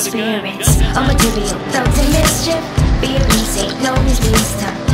spirits. All material, thoughts and mischief. Fear and St. no his wisdom.